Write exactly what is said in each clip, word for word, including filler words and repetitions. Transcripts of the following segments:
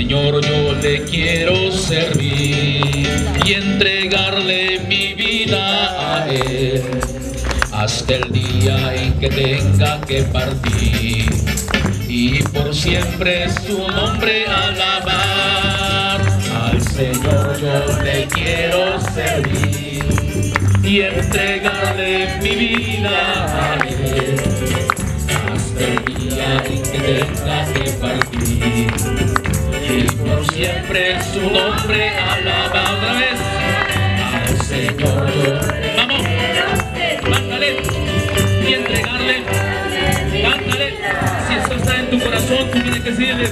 Señor, yo le quiero servir y entregarle mi vida a Él hasta el día en que tenga que partir, y por siempre su nombre alabar. Al Señor yo le quiero servir y entregarle mi vida a Él hasta el día en que tenga que partir, y por siempre su nombre alaba. Otra vez, al Señor yo, vamos, cántale y entregarle, cántale. Si eso está en tu corazón, tú tienes que decirle: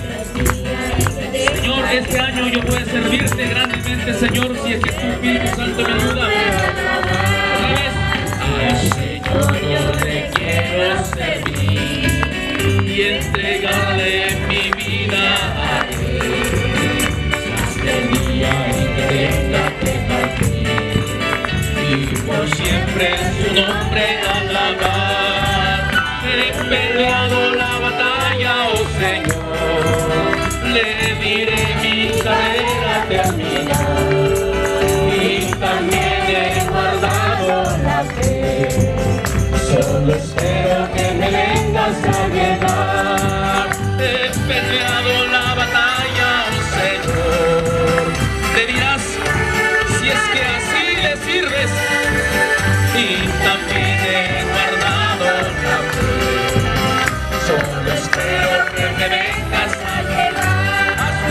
Señor, este año yo voy a servirte grandemente, Señor, si es que tu Espíritu Santo me ayuda. Otra vez, al Señor yo le quiero servir y entregarle mi vida a Él hasta el día en que tenga que partir, y por siempre su nombre alabar. He peleado la batalla, oh Señor, le diré mi carrera terminada, y también he guardado la fe. Solo espero que me vengas a llevar. He peleado la batalla, oh Señor. Te dirás, si es que así le sirves, y también he guardado la fe. Solo espero que me vengas a llevar. A su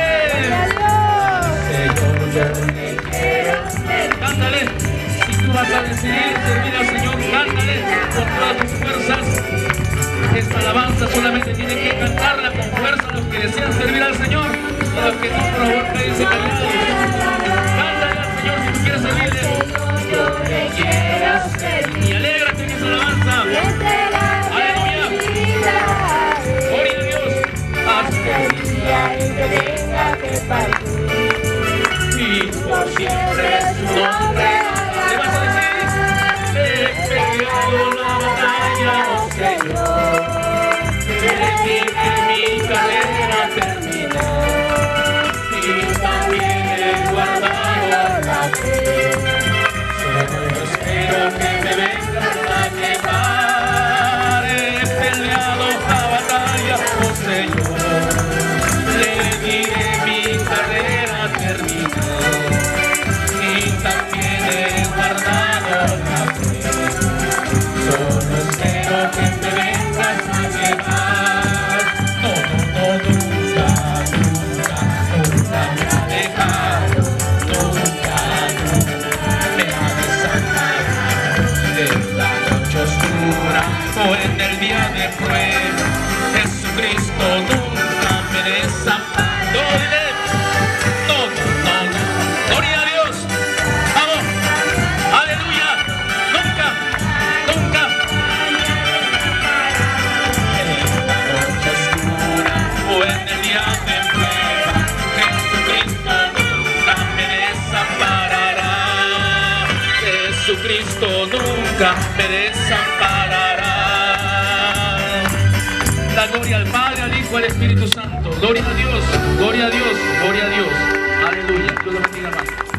nombre, Señor, yo le quiero servir. Cántale. Si tú vas a decidir servir al Señor, cántale con todas tus fuerzas. Esta alabanza solamente tienen que cantarla con fuerza los que desean servir al Señor, y los que no, por favor, quédense callados. Cántale al Señor si tú quieres servirle. Yo le quiero servir. Y alégrate en esa alabanza. Aleluya. Gloria a Dios. Hasta el día en que tenga que partir, y por siempre su nombre. ¿Qué vas a decir? He peleado la batalla, oh Señor, le mi carrera terminada, y también he guardado la fe. Solo espero que me vengas a llevar. He peleado la batalla, oh Señor, le diré mi carrera terminada, y también he guardado la fe. Solo espero que me vengas a llevar. No, no, no, nunca, nunca, nunca me ha dejado. Nunca, nunca me ha desamparado. En la noche oscura o en el día de prueba, Jesucristo nunca me desamparó. No, no, no, no. Gloria a Dios. Vamos. Aleluya. Nunca, nunca. En la noche oscura o en el día de prueba, Jesucristo nunca me desamparará. Jesucristo nunca me desamparará. La gloria al Padre, al Hijo, al Espíritu Santo. Gloria a Dios, gloria a Dios, gloria a Dios. Aleluya. Dios lo bendiga, hermano.